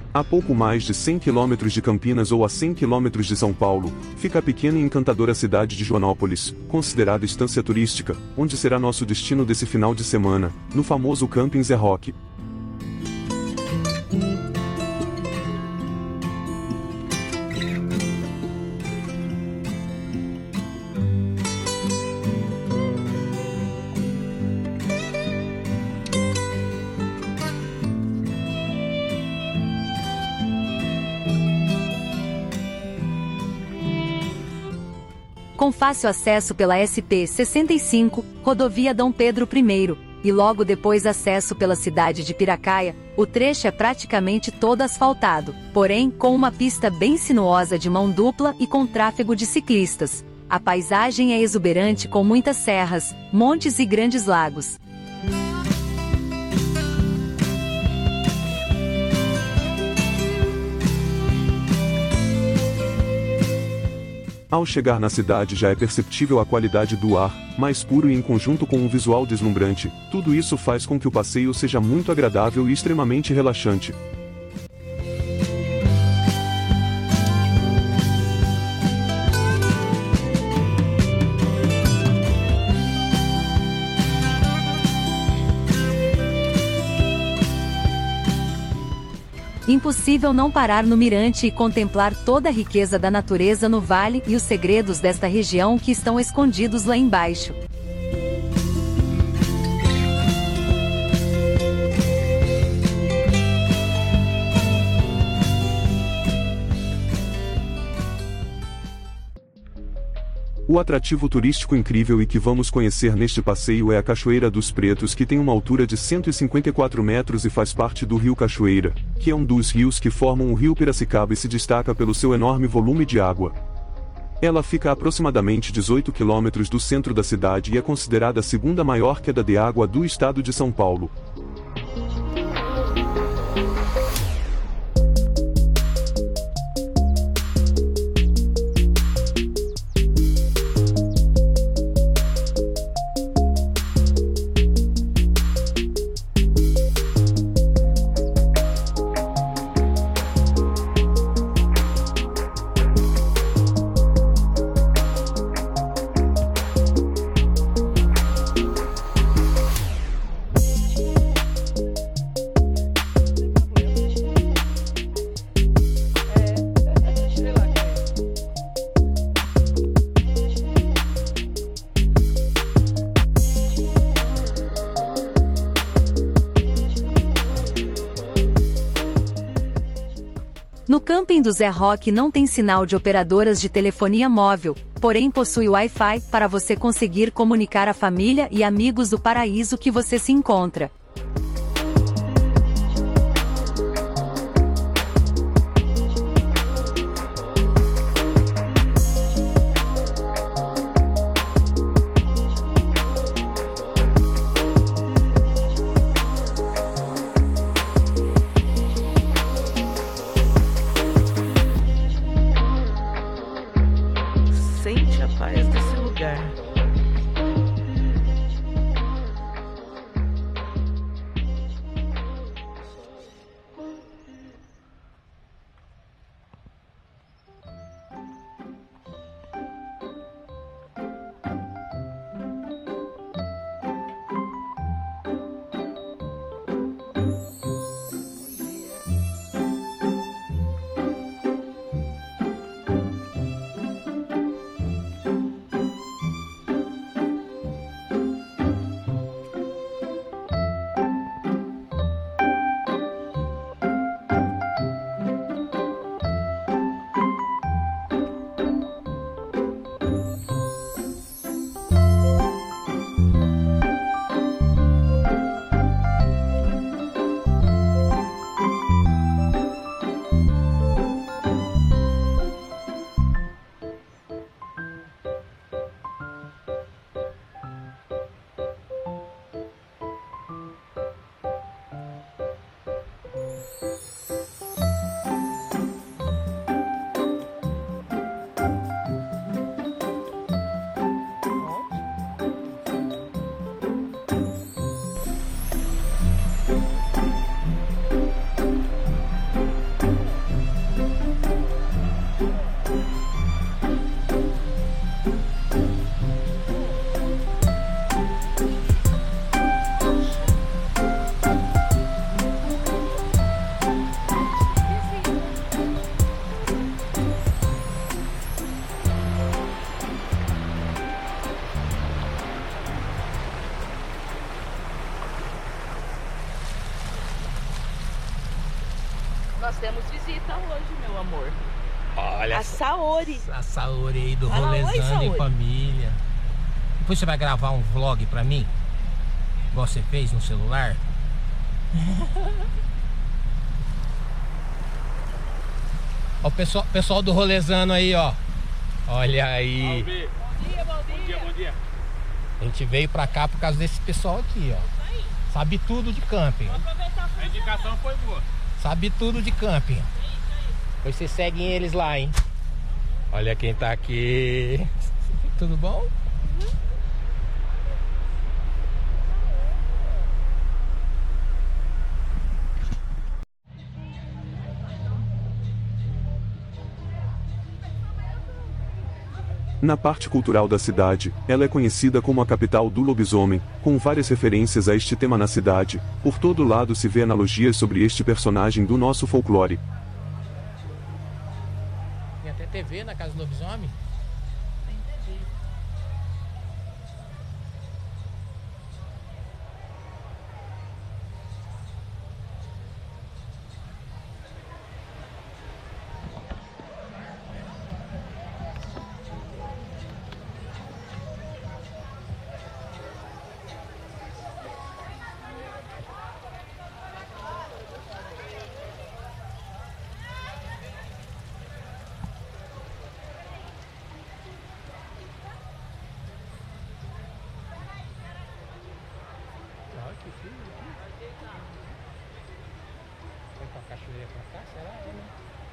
A pouco mais de 100 quilômetros de Campinas ou a 100 quilômetros de São Paulo, fica a pequena e encantadora cidade de Joanópolis, considerada estância turística, onde será nosso destino desse final de semana, no famoso Camping Zé Roque. Com fácil acesso pela SP-65, rodovia Dom Pedro I, e logo depois acesso pela cidade de Piracaia, o trecho é praticamente todo asfaltado, porém com uma pista bem sinuosa de mão dupla e com tráfego de ciclistas. A paisagem é exuberante com muitas serras, montes e grandes lagos. Ao chegar na cidade já é perceptível a qualidade do ar, mais puro e em conjunto com um visual deslumbrante, tudo isso faz com que o passeio seja muito agradável e extremamente relaxante. Impossível não parar no mirante e contemplar toda a riqueza da natureza no vale e os segredos desta região que estão escondidos lá embaixo. O atrativo turístico incrível e que vamos conhecer neste passeio é a Cachoeira dos Pretos, que tem uma altura de 154 metros e faz parte do Rio Cachoeira, que é um dos rios que formam o Rio Piracicaba e se destaca pelo seu enorme volume de água. Ela fica a aproximadamente 18 quilômetros do centro da cidade e é considerada a segunda maior queda de água do estado de São Paulo. No camping do Zé Roque não tem sinal de operadoras de telefonia móvel, porém possui Wi-Fi para você conseguir comunicar a família e amigos do paraíso que você se encontra. Sente a paz desse lugar. Temos visita hoje, meu amor. Olha A Saori. a Saori aí do Fala, oi, Rolezando em Saori. Família. Depois você vai gravar um vlog pra mim? Igual você fez no celular? Ó, o pessoal do Rolezando aí, ó. Olha aí. Bom dia, bom dia. Bom dia. A gente veio pra cá por causa desse pessoal aqui, ó. Sabe tudo de camping. A indicação foi boa. Sabe tudo de camping. Depois vocês seguem eles lá, hein? Olha quem tá aqui. Tudo bom? Na parte cultural da cidade, ela é conhecida como a capital do lobisomem, com várias referências a este tema na cidade. Por todo lado se vê analogias sobre este personagem do nosso folclore. Tem até TV na casa do lobisomem? Olha que frio aqui. Vai pra cachoeira pra cá, será? É, né?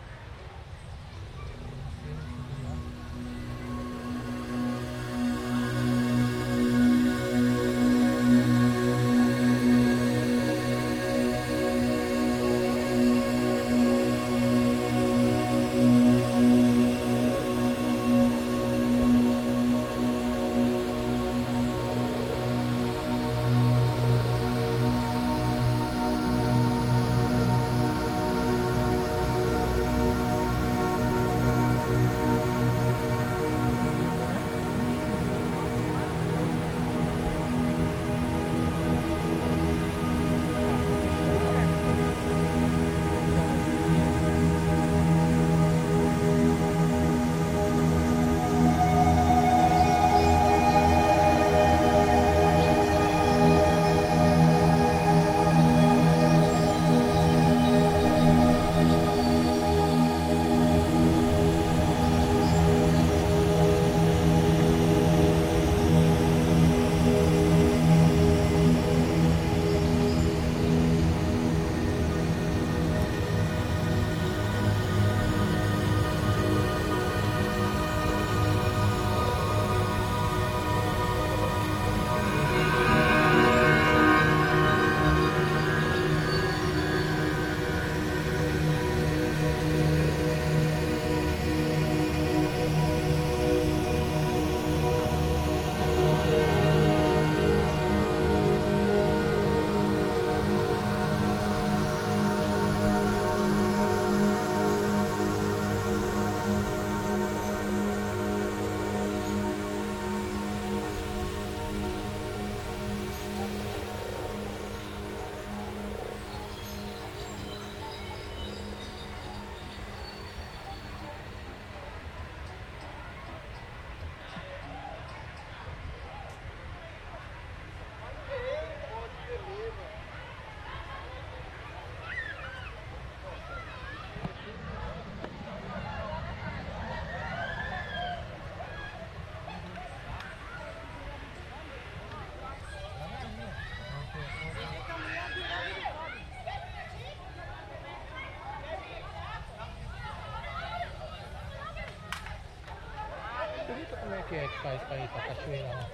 Pergunta como é que faz pra ir pra cachoeira lá.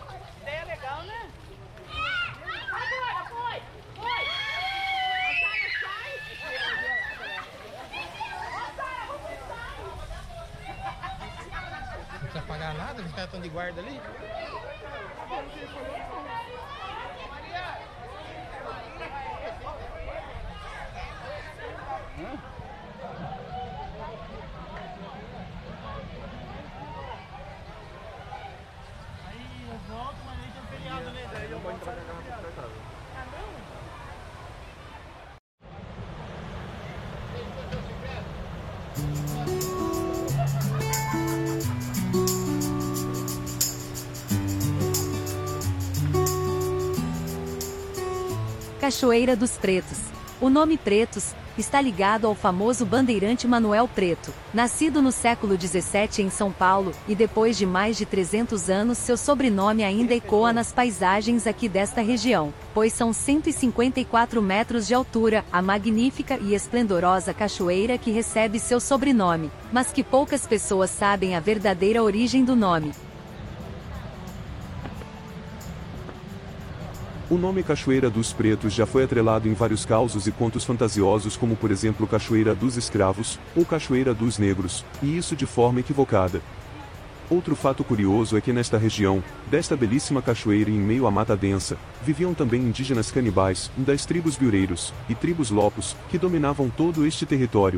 Ideia legal, né? nada, os caras estão de guarda ali. Aí eu volto, mas aí tem um feriado, né? Daí eu volto pra casa. Ah, não? Cachoeira dos Pretos. O nome Pretos está ligado ao famoso bandeirante Manuel Preto, nascido no século XVII em São Paulo, e depois de mais de 300 anos seu sobrenome ainda ecoa nas paisagens aqui desta região, pois são 154 metros de altura, a magnífica e esplendorosa cachoeira que recebe seu sobrenome, mas que poucas pessoas sabem a verdadeira origem do nome. O nome Cachoeira dos Pretos já foi atrelado em vários causos e contos fantasiosos, como por exemplo Cachoeira dos Escravos, ou Cachoeira dos Negros, e isso de forma equivocada. Outro fato curioso é que nesta região, desta belíssima cachoeira e em meio à mata densa, viviam também indígenas canibais, das tribos biureiros, e tribos lopos, que dominavam todo este território.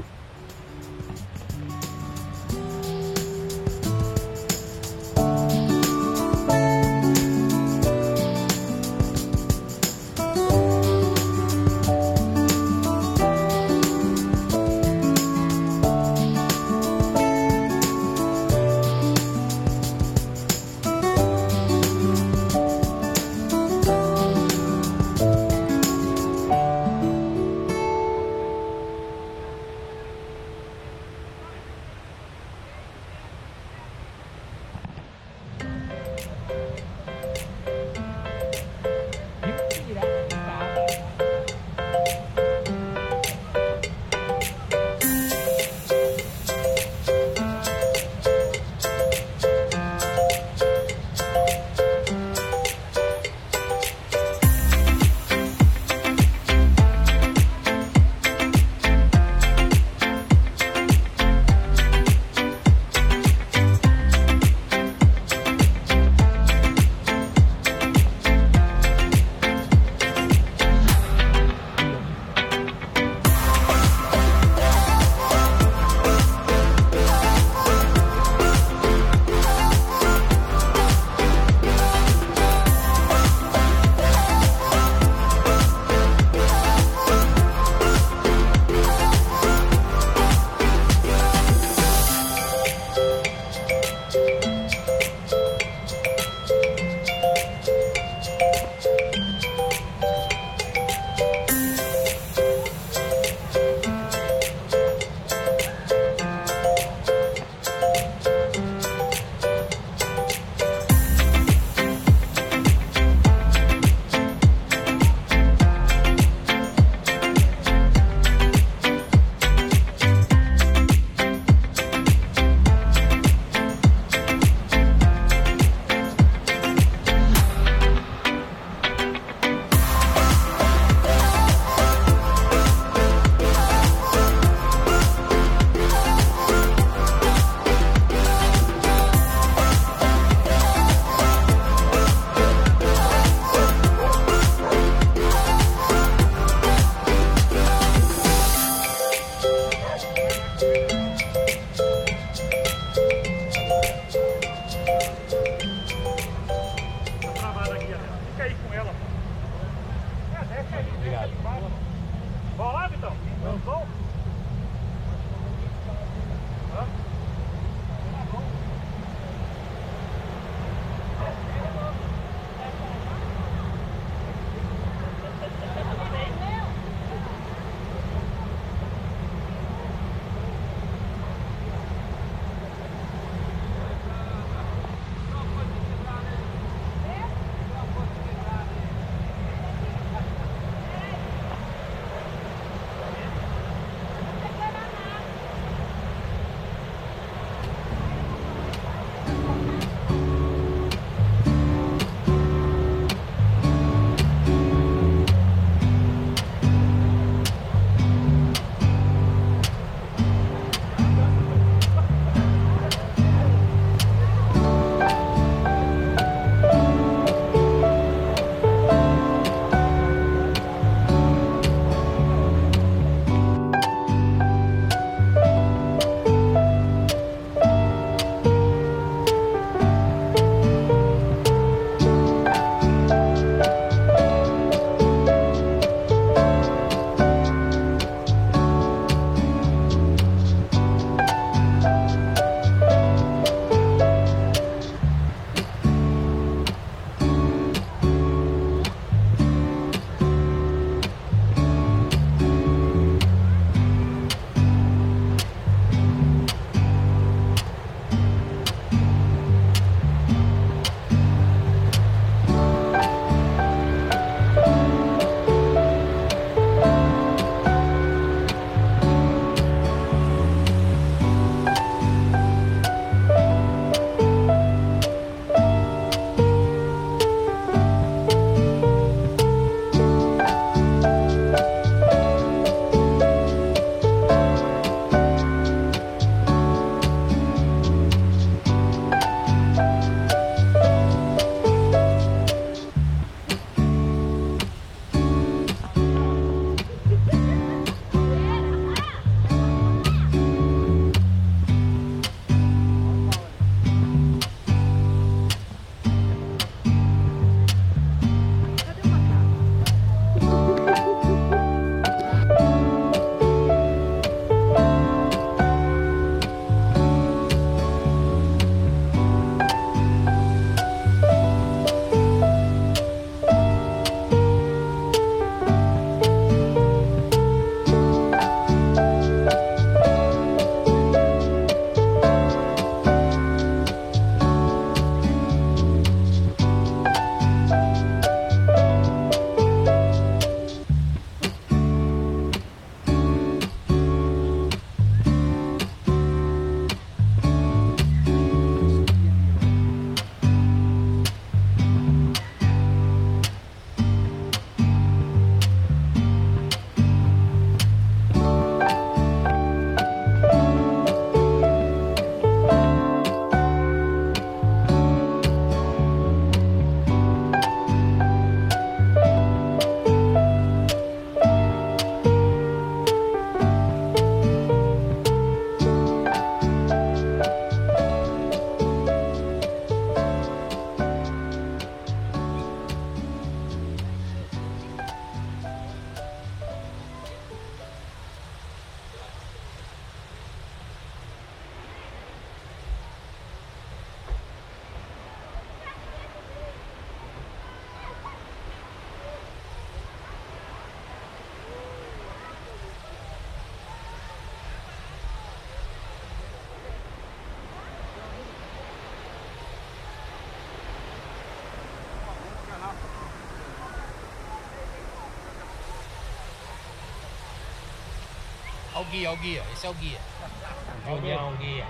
o guia, ó o guia. Esse é o guia. Junião, guia.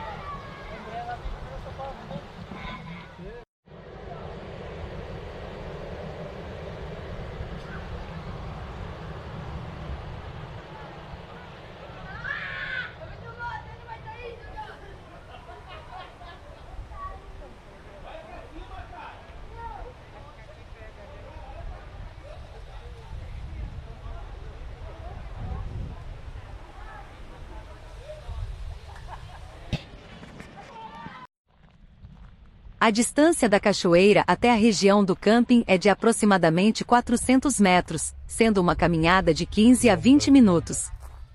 A distância da cachoeira até a região do camping é de aproximadamente 400 metros, sendo uma caminhada de 15 a 20 minutos.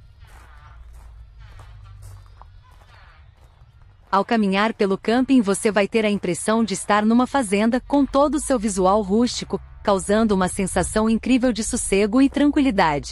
Ao caminhar pelo camping você vai ter a impressão de estar numa fazenda com todo o seu visual rústico, causando uma sensação incrível de sossego e tranquilidade.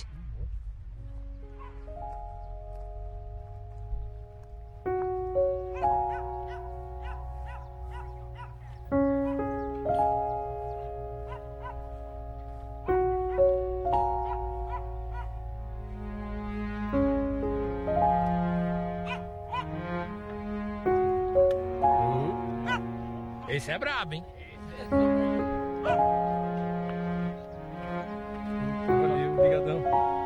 Esse é brabo, hein? Valeu, obrigadão.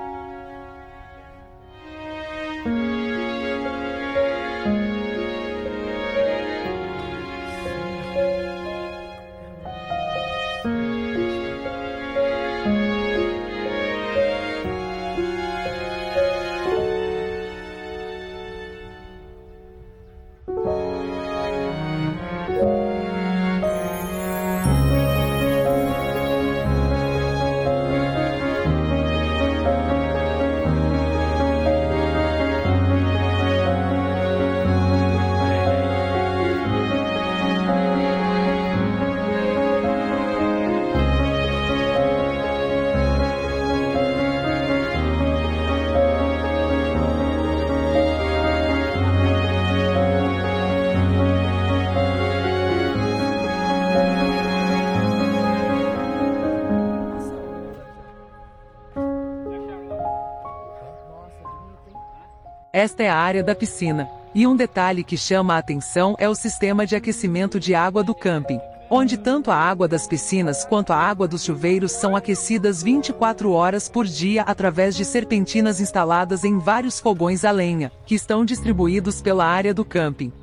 Esta é a área da piscina. E um detalhe que chama a atenção é o sistema de aquecimento de água do camping, onde tanto a água das piscinas quanto a água dos chuveiros são aquecidas 24 horas por dia através de serpentinas instaladas em vários fogões a lenha, que estão distribuídos pela área do camping.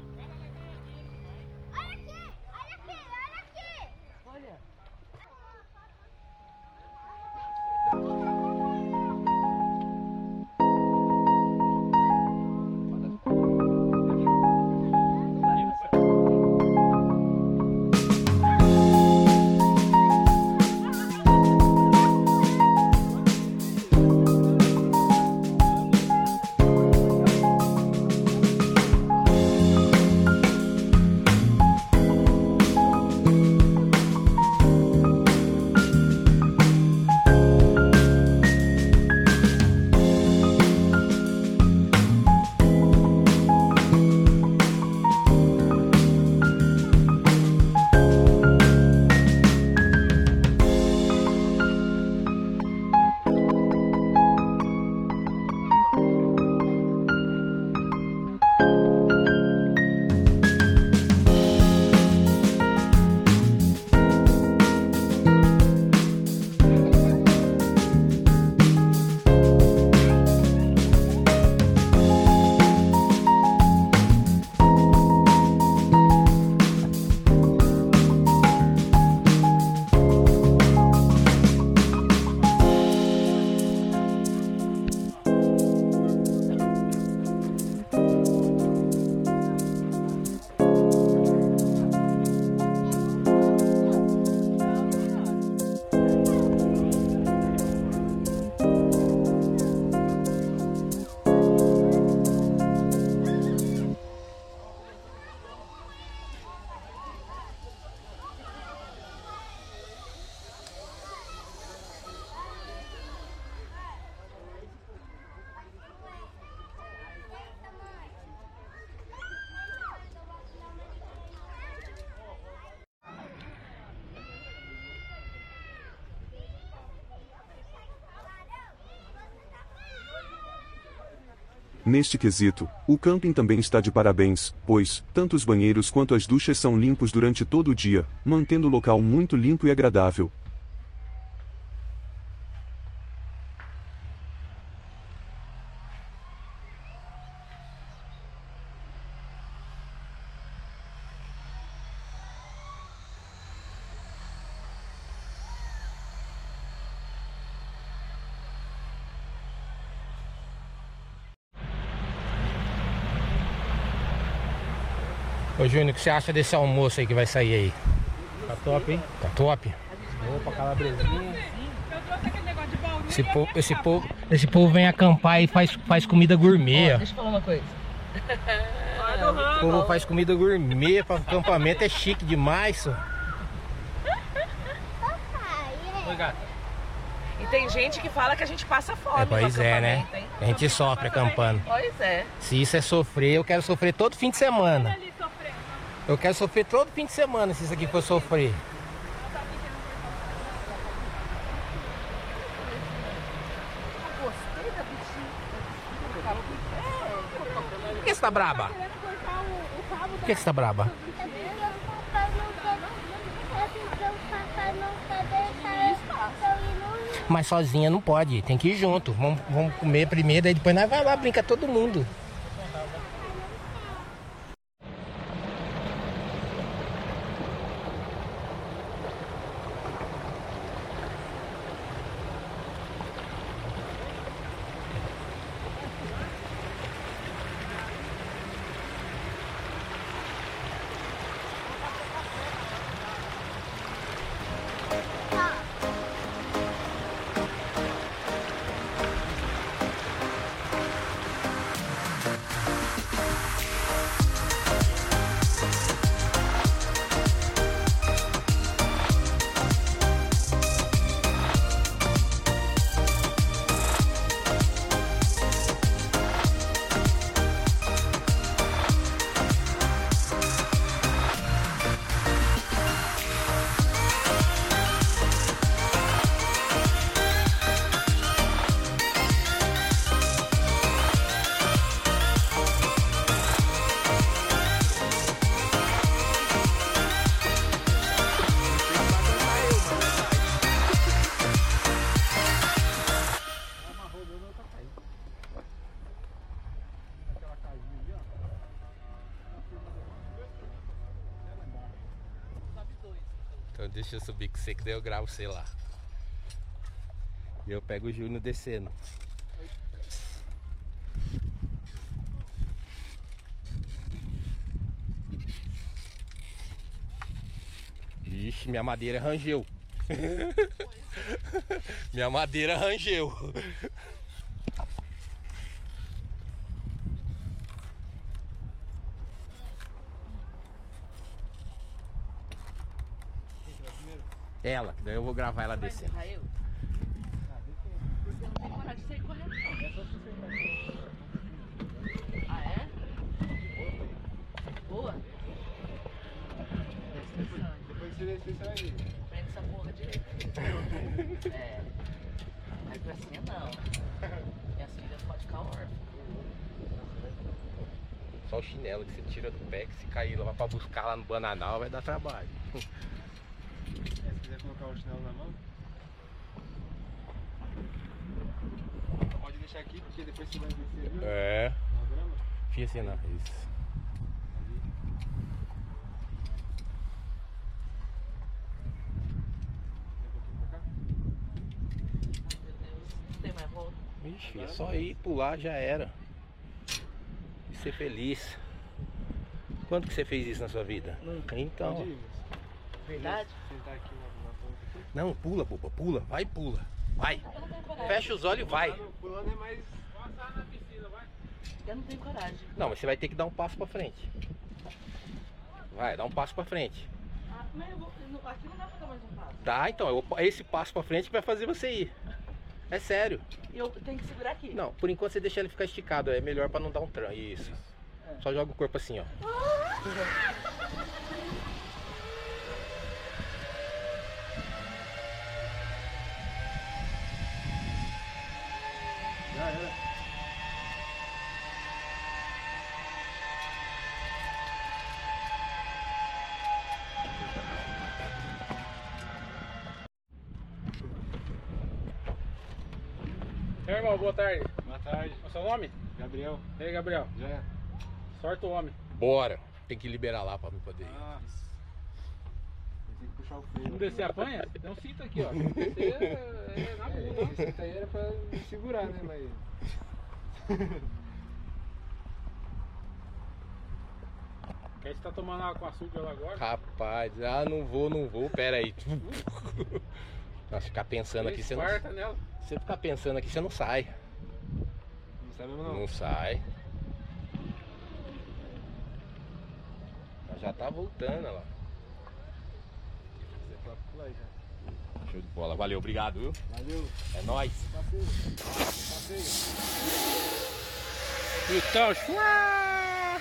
Neste quesito, o camping também está de parabéns, pois, tanto os banheiros quanto as duchas são limpos durante todo o dia, mantendo o local muito limpo e agradável. Ô Júnior, o que você acha desse almoço aí que vai sair aí? Tá top, hein? Tá top? Opa, calabresinha. Esse povo vem acampar e faz comida gourmet. Deixa eu falar uma coisa. O povo faz comida gourmet para acampamento, é chique demais, só. Oi, gata. E tem gente que fala que a gente passa fome. Pois no é, né? acampamento, hein? A gente sofre acampando. Pois é. Se isso é sofrer, eu quero sofrer todo fim de semana. Eu quero sofrer todo fim de semana se isso aqui for sofrer. Por que você tá braba? Por que você tá braba? Mas sozinha não pode, tem que ir junto. Vamos comer primeiro, aí depois nós vai lá brincar todo mundo. Então deixa eu subir com você que daí eu gravo, sei lá. E eu pego o Júnior descendo. Ixi, minha madeira rangeu. Minha madeira rangeu. Ela, que daí eu vou gravar ela descendo. Eu? Porque eu não tenho coragem de sair correndo, não. Ah, é? Boa? Depois você descer, você vai ver. Prende essa porra direito. É. Mas gracinha não. Minhas filhas podem ficar órfãs. Só o chinelo que você tira do pé, que se cair lá pra buscar lá no Bananal vai dar trabalho. Se quiser colocar o chinelo na mão, pode deixar aqui, porque depois você vai descer, viu? É. Na grama. Fia assim não, isso. Não tem mais volta. Ixi, é só ir pular já era. E ser feliz. Quando que você fez isso na sua vida? Nunca. Então. Pode ir, moço. Verdade? Sentar aqui na ponta aqui. Não, pula, boba, pula, vai, pula. Vai. Eu não tenho coragem. Fecha os olhos e vai. Pulando é mais. Passar na piscina, vai. Eu não tenho coragem. Não, mas você vai ter que dar um passo pra frente. Vai, dá um passo pra frente. Ah, mas aqui não dá pra dar mais um passo. Tá, então, esse passo pra frente que vai fazer você ir. É sério. E eu tenho que segurar aqui. Não, por enquanto você deixa ele ficar esticado, é melhor pra não dar um tranco. Isso. Só joga o corpo assim, ó. Já era. E aí, irmão, boa tarde. Boa tarde. Qual é o seu nome? Gabriel. E aí, Gabriel? Já. Sorte o homem. Bora. Tem que liberar lá pra mim poder ir. Ah. Tem que puxar o freio. Vamos descer a panha? Tem um cinto aqui, ó. Descer é na bunda. Esse cinto aí era pra me segurar, né? Mas... Quer você tá tomando água com açúcar lá agora? Rapaz, não vou, pera aí. Nossa, ficar pensando aqui, você não... Quarta nela. Você ficar pensando aqui, você não sai. Não sabe mesmo não? Não sai. Mas já tá voltando, olha lá. Você pode pular aí já. Show de bola, valeu, obrigado, viu? Valeu. É nóis. Passeio. Passeio. Então, chua!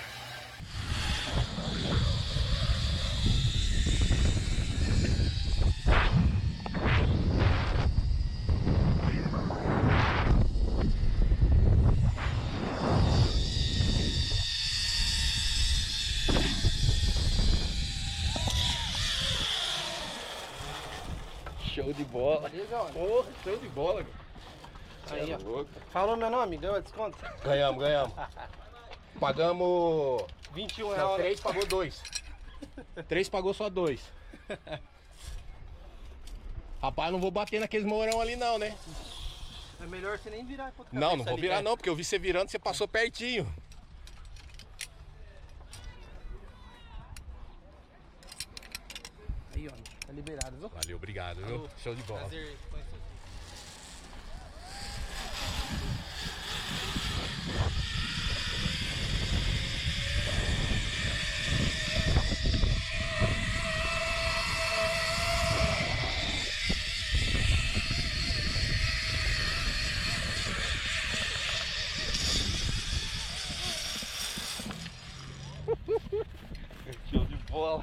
Show de bola. Porra, show de bola. Aí, ó. Louco. Falou meu nome, ganhou desconto? Ganhamos. Pagamos 21 Não, reais. 3 pagou 2. 3 pagou só 2. Rapaz, não vou bater naqueles mourão ali não, né? É melhor você nem virar pro outro Não cabeça vou ali, virar né? não, porque eu vi você virando, você passou pertinho. Aí, ó. Tá liberado, viu? Valeu, obrigado, viu? Falou. Show de bola. Prazer conhecer você. Show de bola.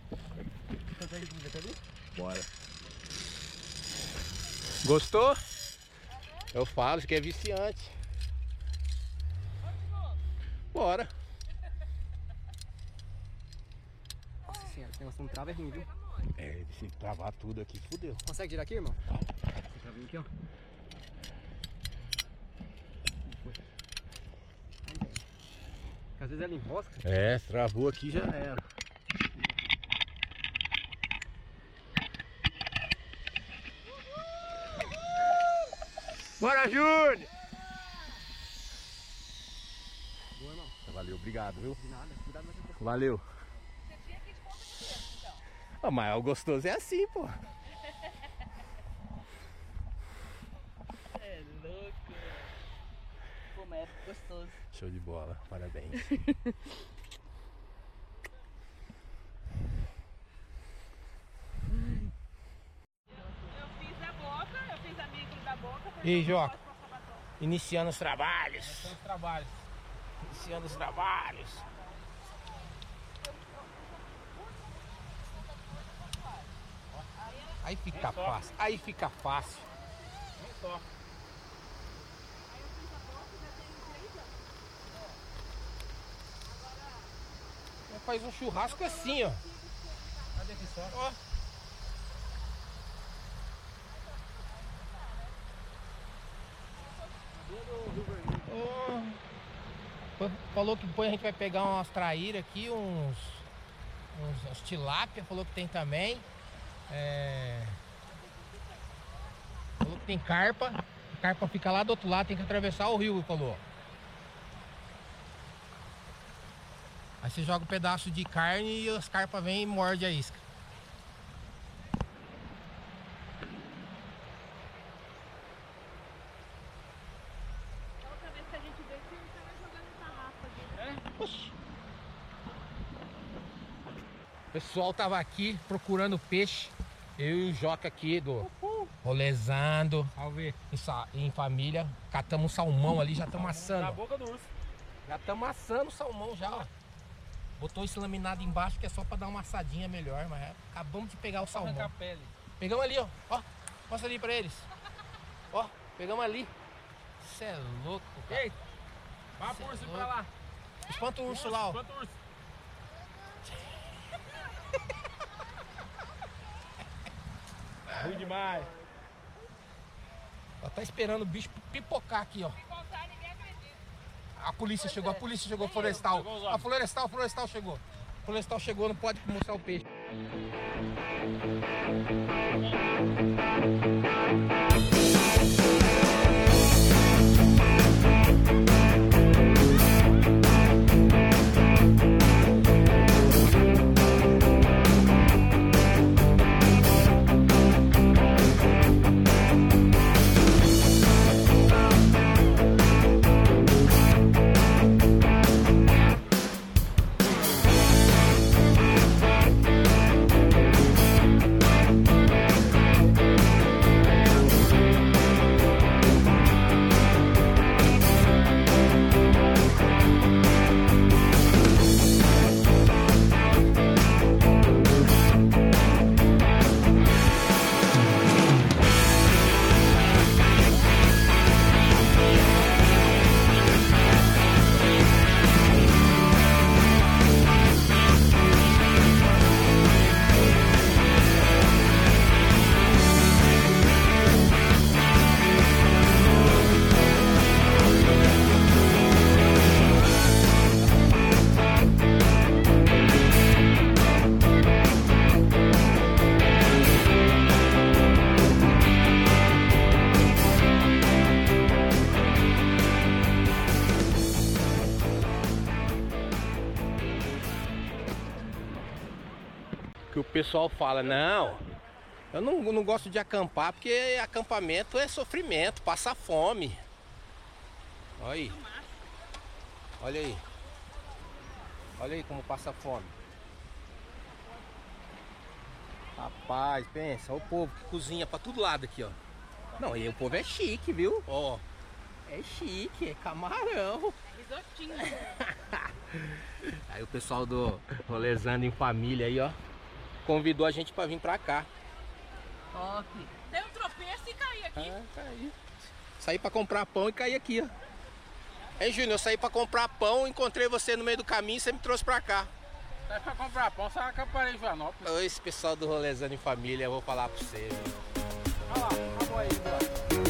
Bora. Gostou? Eu falo, isso aqui é viciante. Bora. Nossa senhora, tem um trava é ruim, viu? É, se travar tudo aqui, fudeu. Consegue girar aqui, irmão? Esse travinho aqui, ó. Às vezes ela enrosca. É, travou aqui já era. Bora, Júnior! Boa, irmão. Valeu, obrigado, viu? De nada. Cuidado mais um pouco. Valeu. Ah, mas o gostoso é assim, pô. É louco. Pô, mas é gostoso. Show de bola, parabéns. Eu fiz a boca, eu fiz a micro da boca. E aí, Joca? Posso passar batom. Iniciando os trabalhos. São os trabalhos. Iniciando os trabalhos. Aí fica fácil, aí fica fácil. Nem só. Faz um churrasco assim, ó. Cadê que só? Ó. Falou que depois a gente vai pegar umas traíras aqui, uns tilápia, falou que tem também. Falou que tem carpa. A carpa fica lá do outro lado, tem que atravessar o rio, falou. Aí você joga um pedaço de carne e as carpas vêm e mordem a isca. Da outra vez que a gente veio, tinha um cara jogando tarrafa ali. O pessoal tava aqui procurando peixe. Eu e o Joca aqui do rolezando. Vamos ver. Em família. Catamos um salmão ali, já estamos Na assando. boca do urso. Já estamos assando o salmão já, ó. Botou esse laminado embaixo que é só pra dar uma assadinha melhor, mas acabamos de pegar o Arrancar a salmão. pele. Pegamos ali, ó. Ó, mostra ali pra eles. Ó, pegamos ali. Isso é louco, cara. Ei, vá pro urso pra lá. Espanta o urso lá, ó. Quanto urso? Ruim demais. Ela tá esperando o bicho pipocar aqui, ó. Pipocar, ninguém acredita. A polícia chegou, florestal. A florestal chegou. A florestal chegou, não pode mostrar o peixe. Que o pessoal fala, não, eu não gosto de acampar porque acampamento é sofrimento, passa fome. Olha aí. Olha aí. Olha aí como passa fome. Rapaz, pensa, olha o povo que cozinha pra todo lado aqui, ó. Não, e o povo é chique, viu? Ó, é chique, é camarão. Risotinho. Aí o pessoal do Rolezando em Família aí, ó, convidou a gente pra vir pra cá. Top. Tem um tropeço e cair aqui. Ah, caí. Saí pra comprar pão e caí aqui, ó. Hein, Júnior, eu saí pra comprar pão, encontrei você no meio do caminho e você me trouxe pra cá. Sai pra comprar pão, sai acamparei em Joanópolis. Esse pessoal do Rolezando em Família, eu vou falar pra você, viu? Olha lá, acabou aí, bora.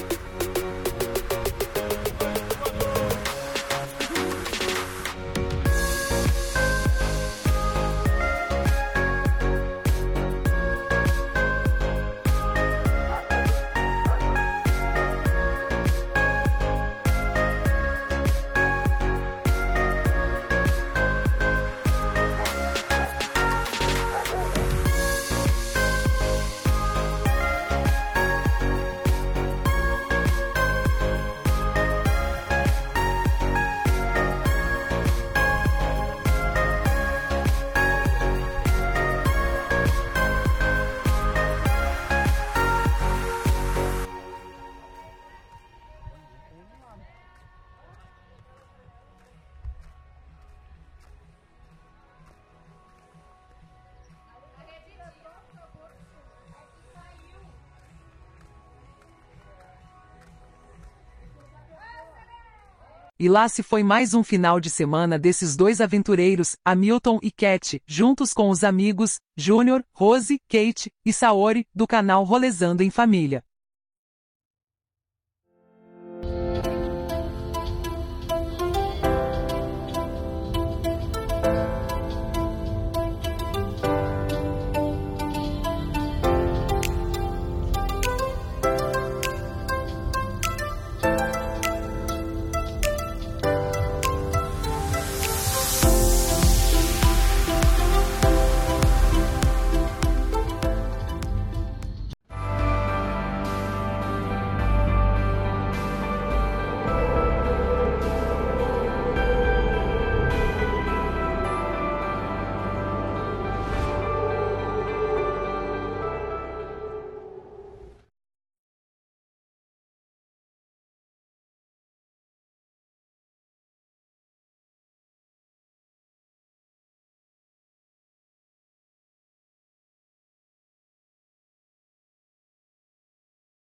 E lá se foi mais um final de semana desses dois aventureiros, Hamilton e Cat, juntos com os amigos, Júnior, Rose, Kate e Saori, do canal Rolezando em Família.